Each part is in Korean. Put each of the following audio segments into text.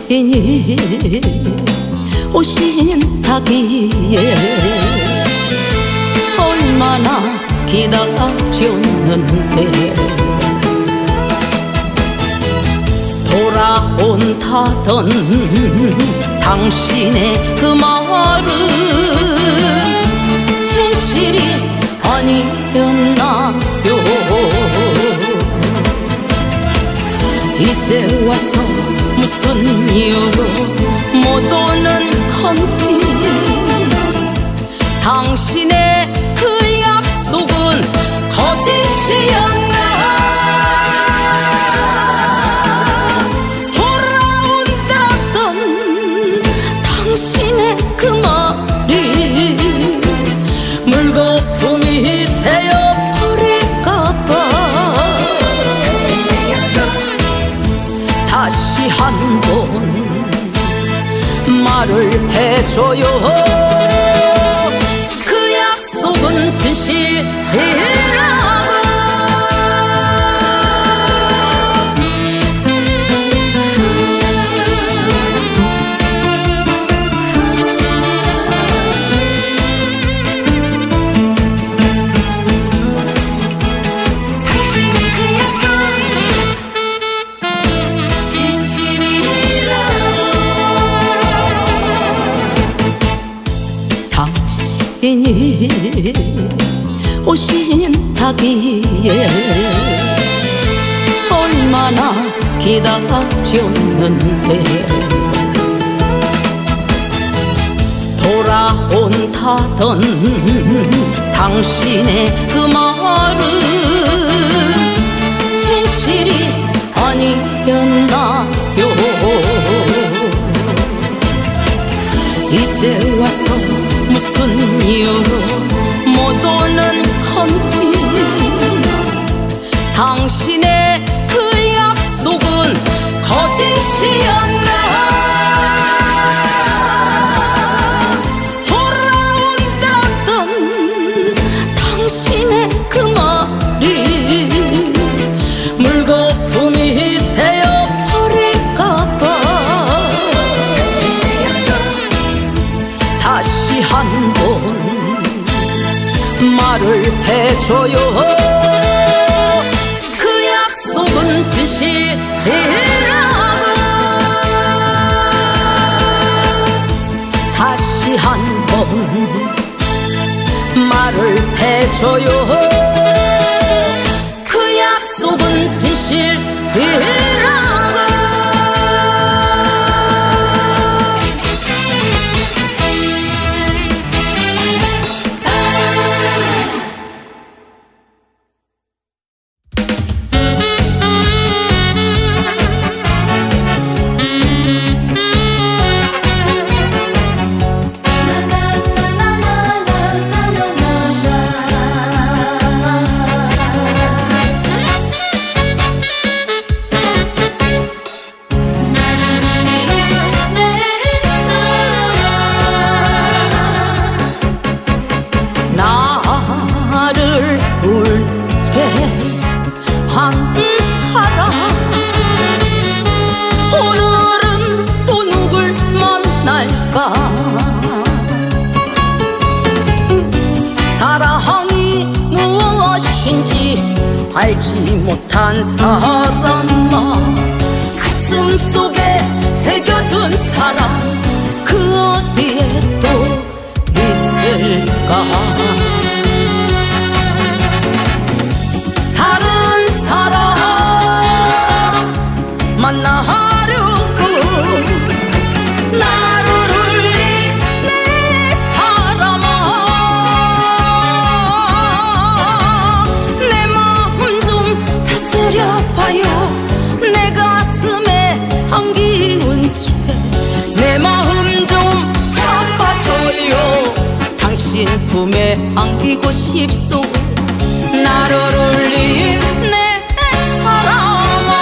당신이 오신다기에 얼마나 기다려줬는데 돌아온다던 당신의 그 말은 진실이 아니었나요? 이제 와서 무슨 이유로 못 오는 건지 당신의 그 약속은 거짓이었나? 돌아온다던 당신의 그 말이 물거품이 되어버릴까봐 다시 한번 말을 해줘요. 그 약속은 진실이라고. 당신이 오신다기에 얼마나 기다려줬는데 돌아온다던 당신의 그 말은 진실이 아니었나요? 이제 와서 무슨 이유로 못 오는 건지 당신의 그 약속은 거짓이었나? 돌아온다던 당신의 그 말이 물거품이 되어버릴까봐 다시 한번 말을 해줘요. 그 약속은 진실이라고. 다시 한번 말을 해줘요. 그 약속은 진실이라고. 사랑이 무엇인지 알지 못한 사람아 가슴 속에 새겨둔 사랑 그 어디에 또 있을까? 다른 사람 만나려고 나를 울린 내 사람아 내 마음 좀 다스려봐요. 내 가슴에 안기운 채 내 마음 좀 잡아줘요. 당신 품에 안기고 싶소. 나를 울린 내 사랑아.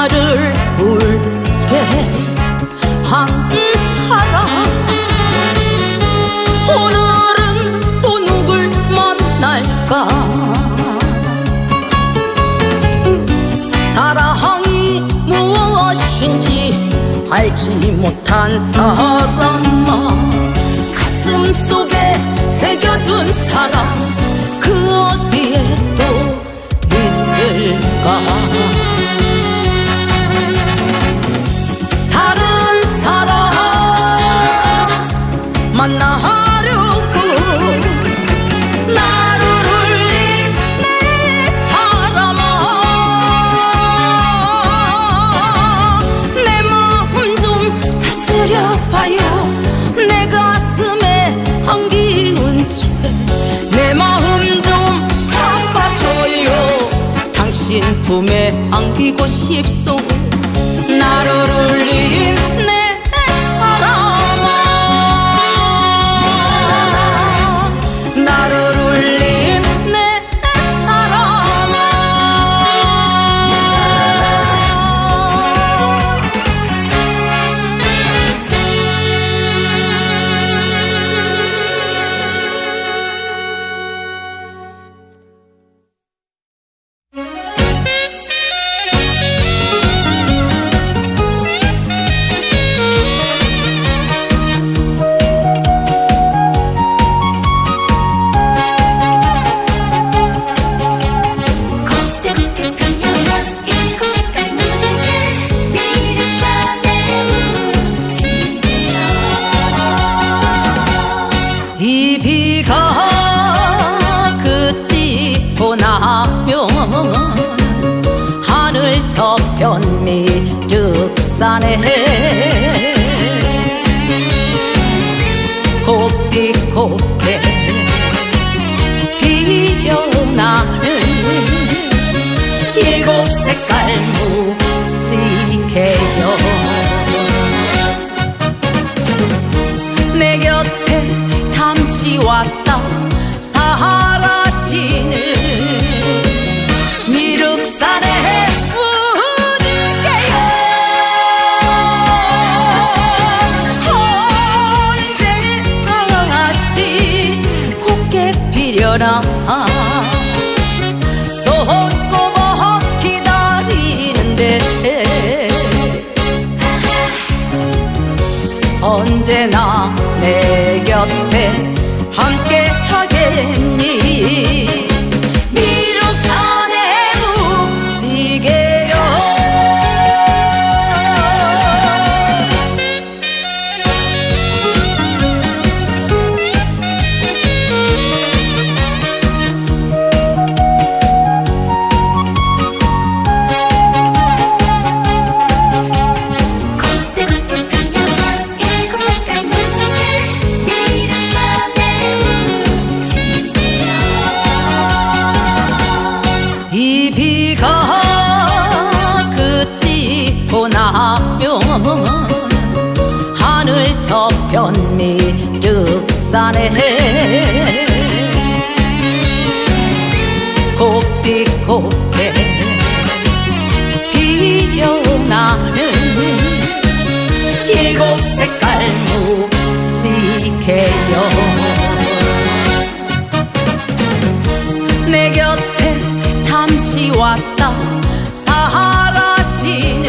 나를 울게 한 사람 오늘은 또 누굴 만날까. 사랑이 무엇인지 알지 못한 사람아, 가슴 속에 새겨둔 사람 그 어디에 또 있을까. 다른 사람 만나려고 나를 울린 내 사람아, 내 마음 좀 다스려봐요. 내 가슴에 안기운 채 내 마음 좀 잡아줘요. 당신 품에 안기고 싶소. 나를 울린 내 사람아, 나를 울린 내 사람아. 이 비가 그치고 나면 하늘 저편 미륵산에 곱디곱게 피어나는 일곱 색깔 무지개요. 내 곁에 잠시 왔다 사라지는 미륵산의 무지개요. 언제 다시 곱게 피려나 손꼽아 기다리는데 언제나 내 곁에 함께 하겠니. 미륵산의 무지개요. 이 비가 그치고 나면 하늘 저편 미륵산에 곱디곱게 피어나는 일곱 색깔 무지개요. 내 곁에 잠시 왔다 사라지는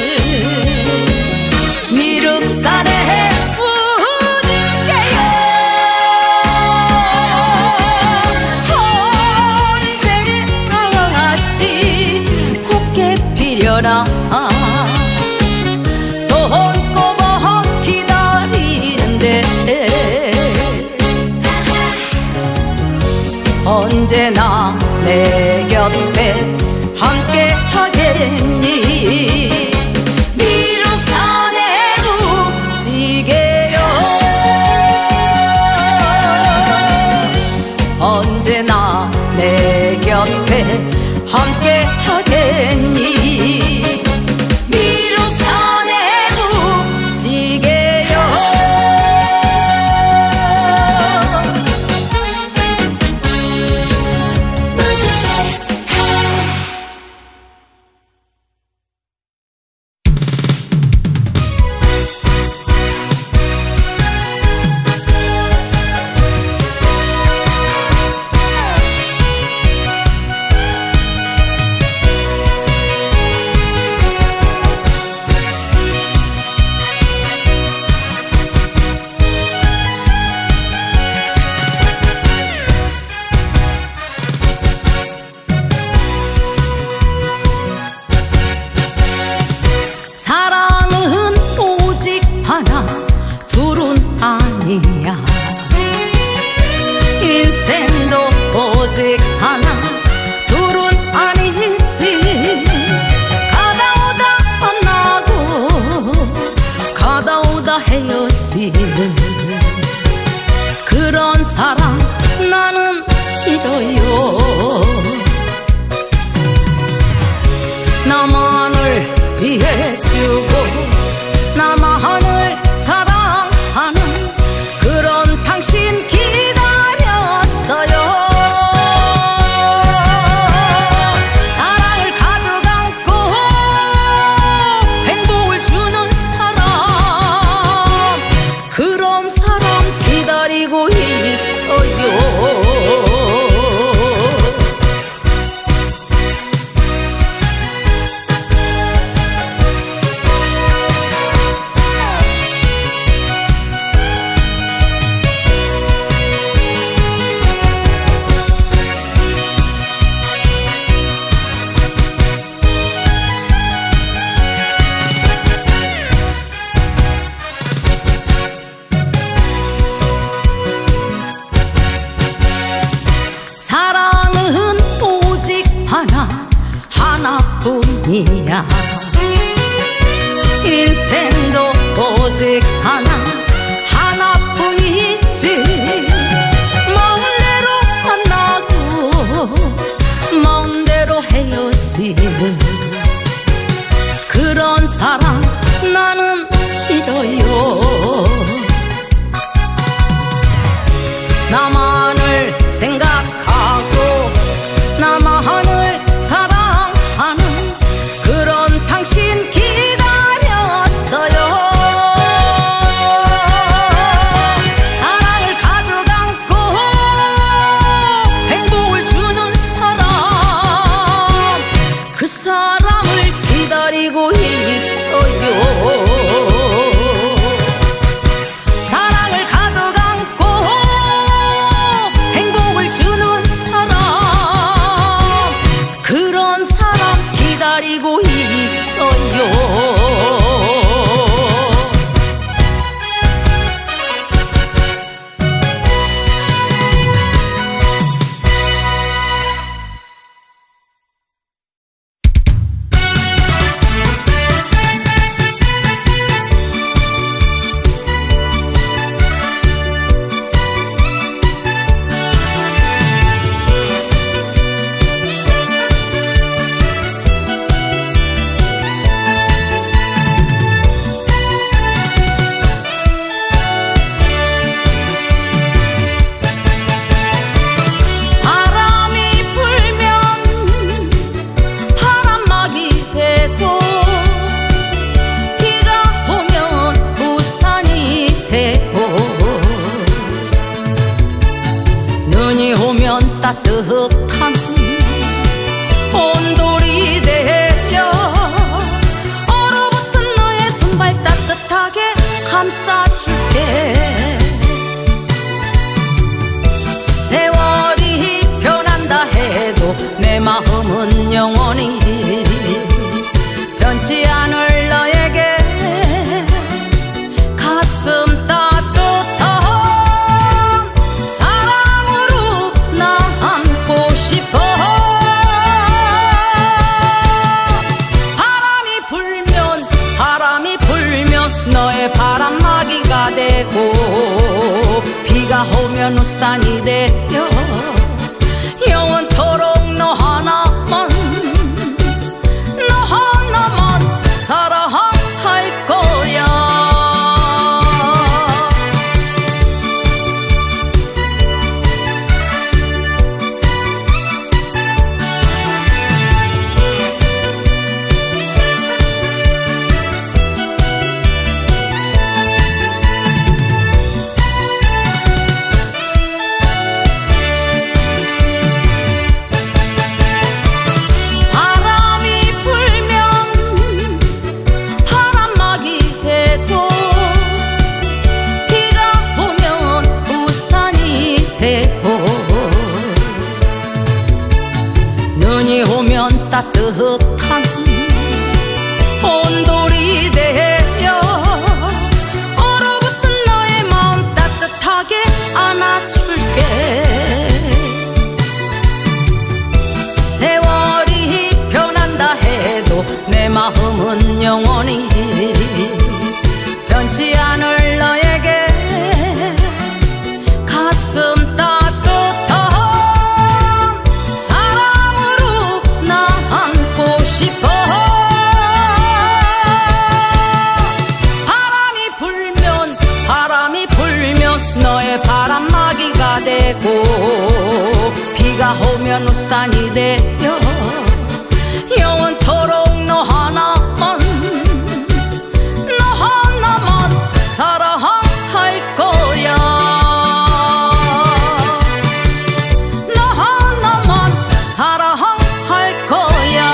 미륵산의 무지개요. 언제 다시 곱게 피려나 손꼽아 기다리는데 언제나 내 곁에 함께 하겠니. 미륵산의 무지개요. 언제나 내 곁에 함께 하겠니. 미륵산의 무지개요. 위해주고 나만을 사랑하는 그런 당신 기다렸어요. 사랑을 가득 안고 행복을 주는 사람, 그런 사람 기다리고 있어요. 사랑은 오직 하나뿐이야. 인생도 오직 하나뿐이지. 먼 대로 만나고 먼 대로 헤어지는 그런 사랑 나는 싫어요. 나만을 생각하고 나만을 사랑하는 그런 당신 기다렸어요. 사랑을 가득 안고 행복을 주는 사람, 그 사람을 기다리고 있어요. 사랑을 가득 안고 행복을 주는 사람, 그런 사람 기다리고 있어요. 눈이 오면 따뜻한 온돌이 되려 얼어붙은 너의 손발 따뜻하게 감싸줄게. 세월이 변한다 해도 내 마음은 영원히 변치 않을 너에게 가슴 따뜻한 사랑으로 나 안고 싶어. 바람이 불면 너의 바람막이가 되고 비가 오면 우산이 되려 영원토록 너 하나만 사랑할 거야. 눈이 오면 따뜻한 온돌이 되려 얼어붙은 너의 마음 따뜻하게 안아줄게. 세월이 변한다 해도 내 마음은 영원히 변치 않을 너에게 가슴 따뜻한 사랑으로 나 안고 싶어. 백록산이 되어 영원토록 너 하나만 사랑할 거야. 너 하나만 사랑할 거야.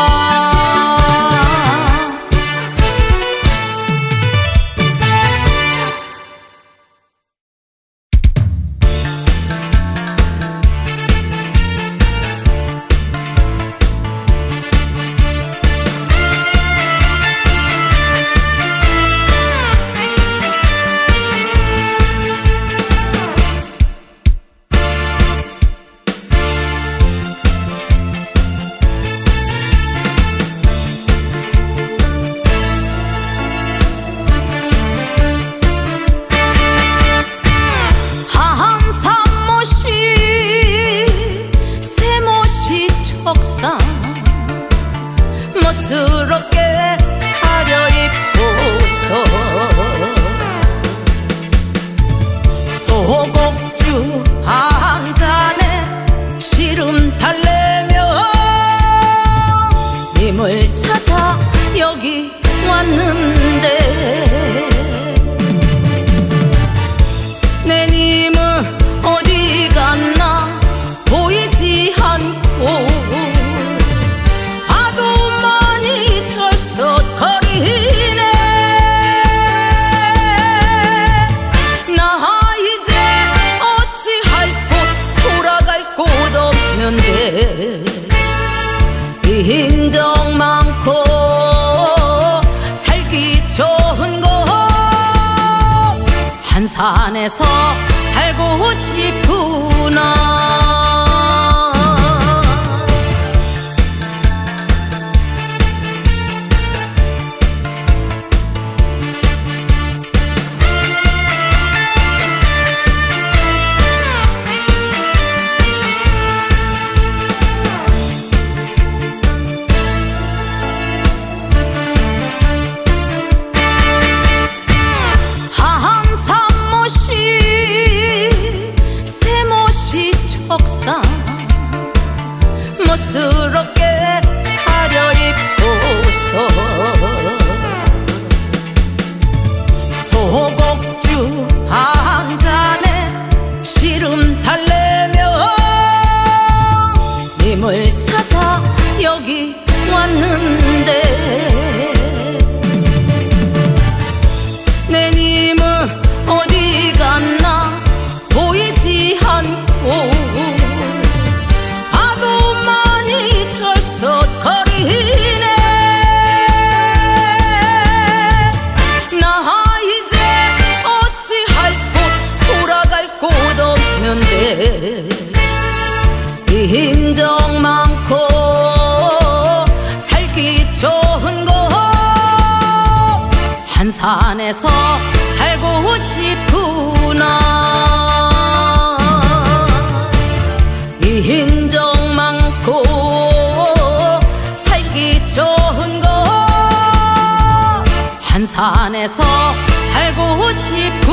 멋스럽게 차려입고서 소곡주 한 잔에 시름 달래며 님을 찾아 여기 왔는데 내 님은 어디 갔나 보이지 않고 거리네. 나 이제 어찌할 곳 돌아갈 곳 없는데 인정 많고 살기 좋은 곳 한산에서 살고 싶구나. 멋스럽게 차려입고서 소곡주 한 잔에 시름 달래며 님을 찾아 여기 왔는데 내 님은 어디 갔나 보이지 않고 거리네. 나 이제 어찌할 곳 돌아갈 곳 없는데 인정 많고 살기 좋은 곳 한산에서 살고 싶구나. 인정 많고 좋은 곳 한산에서 살고 싶어.